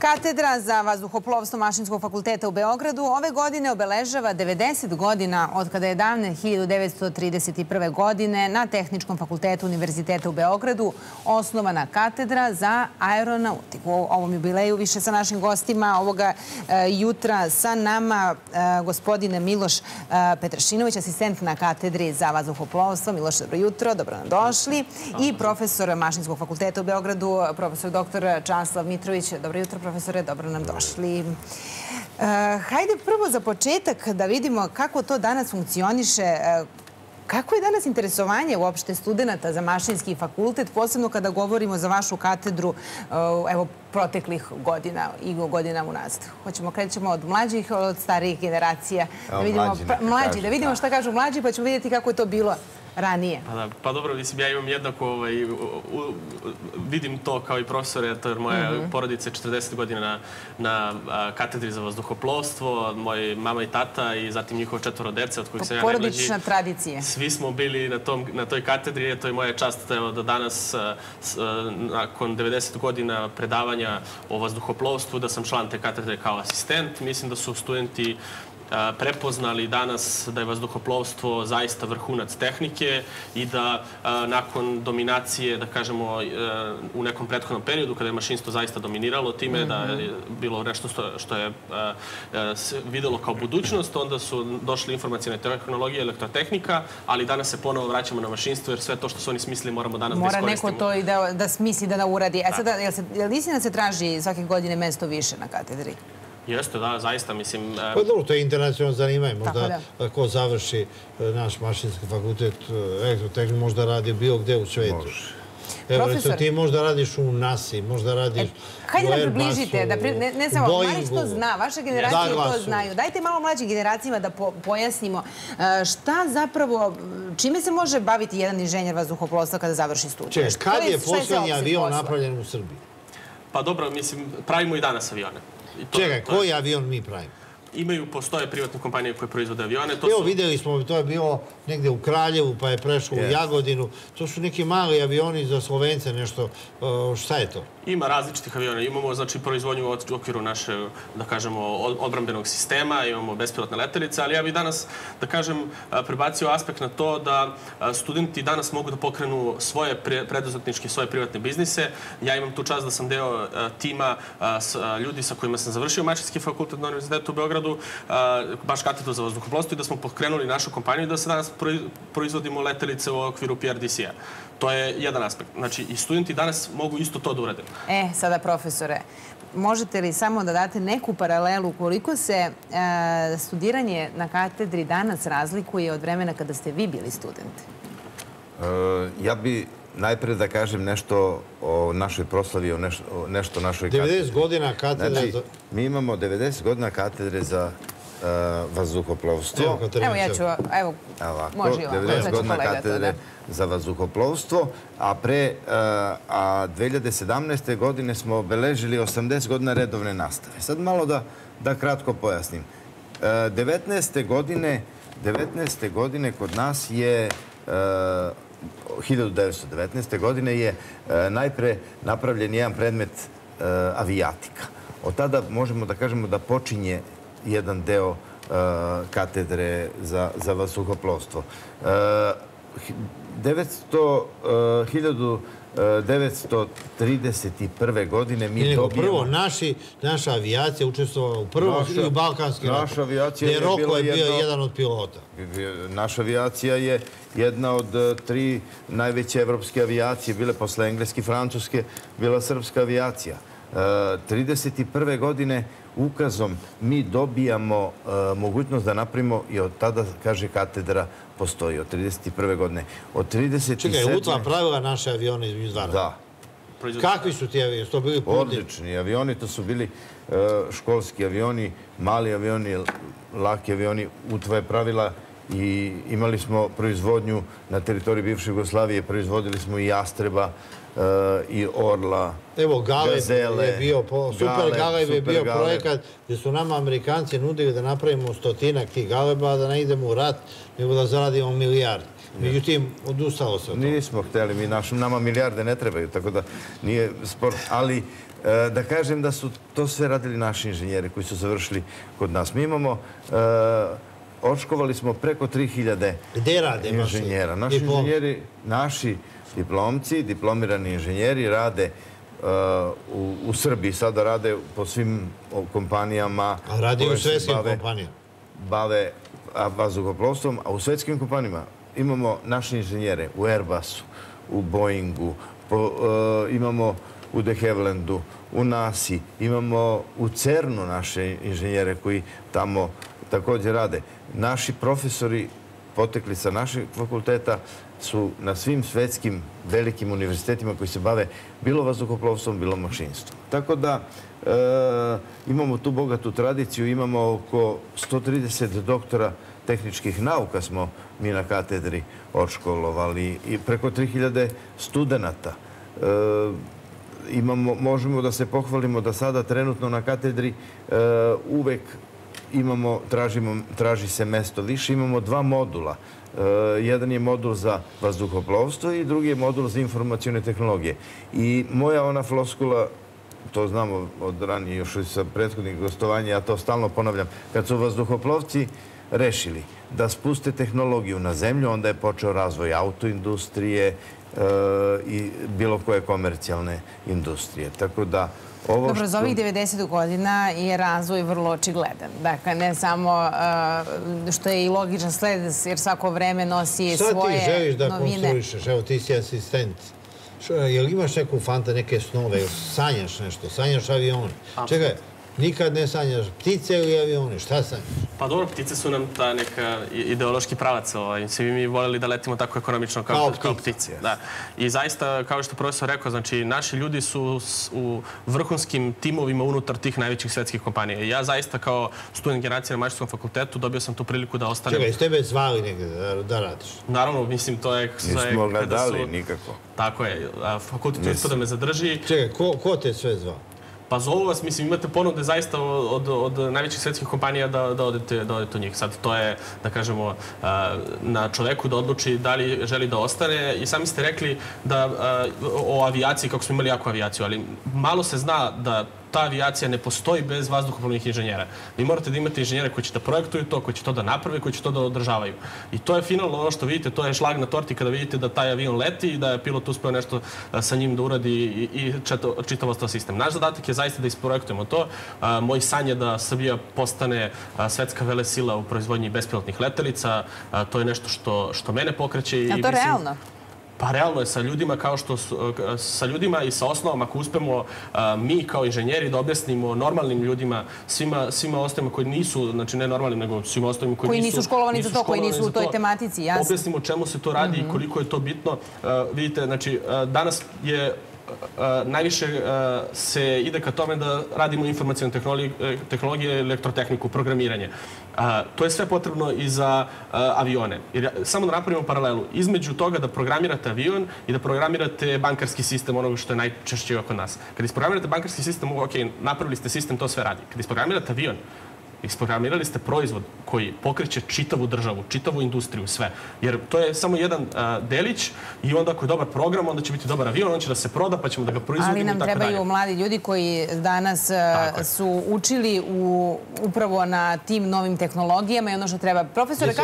Katedra za vazduhoplovstvo Mašinskog fakulteta u Beogradu ove godine obeležava 90 godina od kada je davne 1931. godine na Tehničkom fakultetu Univerziteta u Beogradu osnovana katedra za aeronautiku. U ovom jubileju više sa našim gostima ovoga jutra sa nama gospodin Miloš Petrašinović, asistent na katedri za vazduhoplovstvo. Miloš, dobro jutro, dobro nam došli. I profesor Mašinskog fakulteta u Beogradu, profesor dr. Časlav Mitrović. Dobro jutro, profesore, dobro nam došli. Hajde prvo za početak da vidimo kako to danas funkcioniše. Kako je danas interesovanje uopšte studenta za Mašinski fakultet, posebno kada govorimo za vašu katedru evo proteklih godina i godina unazad? Krećemo od mlađih, od starijih generacija. Da vidimo šta kažu mlađi, pa ćemo vidjeti kako je to bilo ranije. Pa dobro, mislim, ja imam jednako, vidim to kao i profesor, jer moja porodica je 40 godina na katedri za vazduhoplovstvo, moja mama i tata i zatim njihovo 4 dece, od kojih sam ja najmlađi. Porodična tradicija. Svi smo bili na toj katedri, to je moja čast da danas, nakon 90 godina predavanja o vazduhoplovstvu, da sam član te katedre kao asistent. Mislim da su studenti prepoznali danas da je vazduhoplovstvo zaista vrhunac tehnike i da nakon dominacije, da kažemo, u nekom prethodnom periodu kada je mašinstvo zaista dominiralo time, da je bilo nešto što je videlo kao budućnost, onda su došli informacijne tehnologije, elektrotehnika, ali danas se ponovo vraćamo na mašinstvo jer sve to što su oni smislili moramo danas da iskoristimo. Mora neko to i da smisli, da uradi. Sada, je li istina se traži svake godine mesto više na katedri? Jeste, da, zaista, mislim... Pa dobro, to je internacionalno zanimanje. Možda ko završi naš Mašinski fakultet elektrotehniku, možda radi bilo gde u svetu. Evo, recimo, ti možda radiš u NASA-i, možda radiš u Airbusu, hajde da približite, ne samo, Marić to zna, vaše generacije to znaju. Dajte malo mlađim generacijama da pojasnimo šta zapravo, čime se može baviti jedan inženjer vazduhoplovstva kada završi studij? Kad je poslednji avion napravljen u Srbiji? Pa dobro, mislim, pravimo i danas avione. Čekaj, koji avion mi pravimo? Postoje privatne kompanije koje proizvode avione. Evo, videli smo, to je bilo negde u Kraljevu, pa je prešlo u Jagodinu. To su neki mali avioni za Slovence, nešto. Šta je to? Ima različitih aviona. Imamo, znači, proizvodnju u okviru naše, da kažemo, odbrambenog sistema, imamo bespilotne letelice, ali ja bih danas, da kažem, prebacio aspekt na to da studenti danas mogu da pokrenu svoje preduzetničke, svoje privatne biznise. Ja imam tu čast da sam deo tima ljudi sa kojima sam završio Mašinski fakultet na Univerzitetu u Beogradu, baš katedru za vazduhoplovstvo, i da smo pokrenuli našu kompaniju da se danas proizvodimo letelice u okviru PRDC-a. To je jedan aspekt. Znači, i studenti danas mogu isto to da urade. Sada, profesore, možete li samo da date neku paralelu koliko se studiranje na katedri danas razlikuje od vremena kada ste vi bili studenti? Ja bi najpre da kažem nešto o našoj proslavi, nešto o našoj katedri. 90 godina katedre... Znači, mi imamo 90 godina katedre za vazduhoplovstvo. Evo, ja ću, evo, može i ovako. 90 godina katedre za vazduhoplovstvo, a 2017. godine smo obeležili 80 godina redovne nastave. Sad malo da kratko pojasnim. 19. godine kod nas je 1919. godine je najpre napravljen jedan predmet avijatika. Od tada možemo da kažemo da počinje jedan deo katedre za vazduhoplovstvo. 1931. godine mi dobijemo... Prvo, naša avijacija učestvovala u prvom i u Balkanskim ratom, gde Roko je bio jedan od pilota. Naša avijacija je jedna od 3 najveće evropske avijacije, bile posle engleske i francuske, bila srpska avijacija. 1931. godine ukazom mi dobijamo mogućnost da napravimo, i od tada, kaže, katedra postoji, od 1931. godine. Čekaj, utva pravila naše avione između dva rata? Da. Kakvi su ti avioni? To bili putni? Odlični avioni, to su bili školski avioni, mali avioni, laki avioni. Utva je pravila i imali smo proizvodnju na teritoriji bivše Jugoslavije, proizvodili smo i Jastreba, i Orla, Gazele. Super Galeb je bio projekat gdje su nama Amerikanci nudili da napravimo 100-ak tih Galeba, da ne idemo u rat, nego da zaradimo milijarde. Međutim, odustalo se od toga. Nismo hteli, nama milijarde ne trebaju, tako da nije sport. Ali Da kažem da su to sve radili naši inženjeri koji su završili kod nas. Mi imamo, odškolovali smo preko 3000 inženjera. Naši inženjeri, naši diplomci, diplomirani inženjeri rade u Srbiji. Sada rade po svim kompanijama. A radi u svetskim kompanijama? Bave vazduhoplovstvom, a u svetskim kompanijama imamo naše inženjere u Airbusu, u Boeingu, imamo u De Havillandu, u NASA, imamo u CERN-u naše inženjere koji tamo također rade. Naši profesori potekli sa našeg fakulteta su na svim svetskim velikim univerzitetima koji se bave bilo vazduhoplovstvom, bilo mašinstvom. Tako da imamo tu bogatu tradiciju, imamo oko 130 doktora tehničkih nauka smo mi na katedri odškolovali i preko 3000 studenata. Možemo da se pohvalimo da sada trenutno na katedri uvek traži se mesto više. Imamo 2 modula. Jedan je modul za vazduhoplovstvo i drugi je modul za informacione tehnologije. I moja ona floskula, to znamo od ranije, još sa prethodnih gostovanja, ja to stalno ponavljam, kad su vazduhoplovci rešili da spuste tehnologiju na zemlju, onda je počeo razvoj autoindustrije i bilo koje komercijalne industrije. Tako da dobro, za ovih 90 godina je razvoj vrlo očigledan. Dakle, ne samo što je i logičan sled, jer svako vreme nosi svoje novine. Šta ti želiš da konstruišeš? Evo, ti si asistent. Jel imaš neku neke snove? Sanjaš nešto? Sanjaš avione? Čekaj, nikad ne sanjaš ptice ili avione? Šta sanjaš? Pa dobro, ptice su nam ta neka ideološki pravac. Svi bi mi voljeli da letimo tako ekonomično kao ptice. I zaista, kao što je profesor rekao, znači, naši ljudi su u vrhunskim timovima unutar tih najvećih svetskih kompanija. I ja zaista kao student generacije na Mašinskom fakultetu dobio sam tu priliku da ostanem... Čekaj, s tebe zvali negdje da radiš? Naravno, mislim, to je... Nismo ga dali nikako. Tako je. Fakultet uspio da me zadrži. Čekaj, ko te sve zvao? Pa zovu vas, mislim, imate ponude zaista od najvećih svetskih kompanija da odete u njih. Sad to je, da kažemo, na čoveku da odluči da li želi da ostane. I sami ste rekli da o avijaciji, kako smo imali jako avijaciju, ali malo se zna da ta avijacija ne postoji bez vazduhoplovnih inženjera. Vi morate da imate inženjere koji će da projektuju to, koji će to da naprave, koji će to da održavaju. I to je finalno ono što vidite, to je šlag na torti kada vidite da taj avion leti i da je pilot uspeo nešto sa njim da uradi i čitavo to sistem. Naš zadatak je zaista da isprojektujemo to. Moj san je da Srbija postane svetska velesila u proizvodnji bespilotnih letelica. To je nešto što mene pokreće. Je to realno? Pa realno je sa ljudima sa ljudima i sa osnovom, ako uspemo mi kao inženjeri da objasnimo normalnim ljudima, svima ostalima koji nisu, znači ne normalnim, nego svima ostalima koji nisu školovani za to, koji nisu u toj tematici, jasno. Objasnimo čemu se to radi i koliko je to bitno. Vidite, znači danas je najviše se ide ka tome da radimo informacijne tehnologije, elektrotehniku, programiranje. To je sve potrebno i za avione. Samo da napravimo paralelu između toga da programirate avion i da programirate bankarski sistem, onoga što je najčešće oko nas. Kad isprogramirate bankarski sistem, ok, napravili ste sistem, to sve radi. Kad isprogramirate avion, isprogramirali ste proizvod koji pokreće čitavu državu, čitavu industriju, sve. Jer to je samo jedan delić i onda ako je dobar program, onda će biti dobar avion, on će da se proda, pa ćemo da ga proizvodimo i tako dalje. Ali nam trebaju mladi ljudi koji danas su učili upravo na tim novim tehnologijama i ono što treba. Profesore,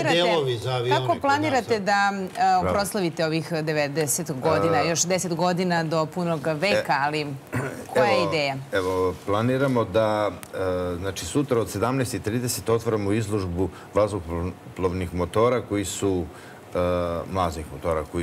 kako planirate da proslavite ovih 90 godina, još 10 godina do punog veka, ali koja je ideja? Evo, planiramo da, znači, sutra od 17:30 otvaramo izložbu vazduhoplovnih motora koji su, mlaznih motora koji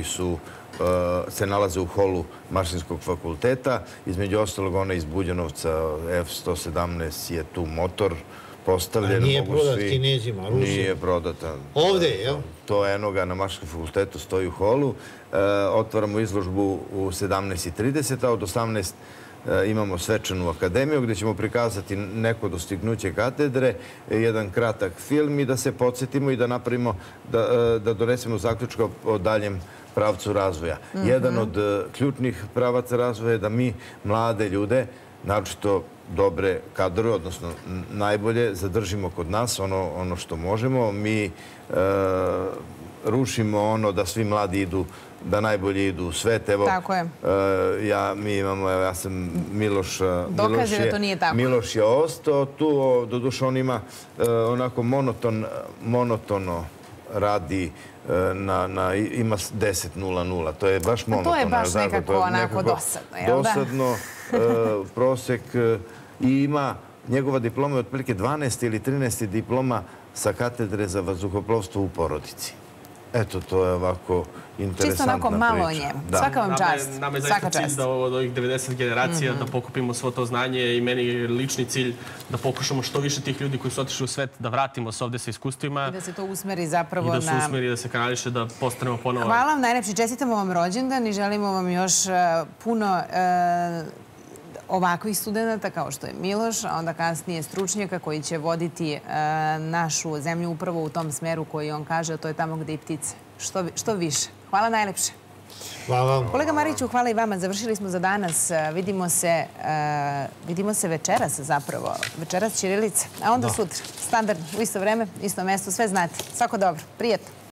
se nalaze u holu Mašinskog fakulteta. Između ostalog, ona iz Buđanovca, F-117 je tu motor postavljen. A nije prodat Kinezima, Rusima? Nije prodata. Ovdje, jel? To eno ga na Mašinskom fakultetu stoji u holu. Otvaramo izložbu u 17:30, a od 18 imamo svečanu akademiju gdje ćemo prikazati neko dostignuće katedre, jedan kratak film i da se podsjetimo i da napravimo, da donesemo zaključka o daljem pravcu razvoja. Jedan od ključnih pravaca razvoja je da mi mlade ljude, naročito dobre kadrove, odnosno najbolje, zadržimo kod nas ono što možemo. Mi rušimo ono da svi mladi idu, da najbolje idu u svet. Tako je. Ja sam Miloš... Dokaze da to nije tako. Miloš je ostao tu, doduše on ima onako monotono radi, ima 10:00. To je baš monotono. To je baš nekako onako dosadno, jel da? Dosadno, prosek i ima njegova diploma je otprilike 12 ili 13 diploma sa katedre za vazduhoplovstvo u porodici. Eto, to je ovako interesantna priča. Čisto onako malo o njemu. Svaka vam čast. Nama je zaista cilj da od ovih 90 generacija da pokupimo svo to znanje i meni je lični cilj da pokušamo što više tih ljudi koji su otišli u svet da vratimo se ovde sa iskustvima. I da se to usmeri zapravo na... I da se usmeri, da se kanališe, da postanemo ponovo... Hvala vam najlepše. Čestitamo vam rođendan i želimo vam još puno ovakvih studenta kao što je Miloš, a onda kasnije stručnjaka koji će voditi našu zemlju upravo u tom smeru koji on kaže, a to je tamo gde i ptice. Što više. Hvala najlepše. Hvala vam. Kolega Mariću, hvala i vama. Završili smo za danas. Vidimo se večeras zapravo. Večeras ćirilica, a onda sutra. Standardno, u isto vreme, isto mesto. Sve znate. Svako dobro. Prijetno.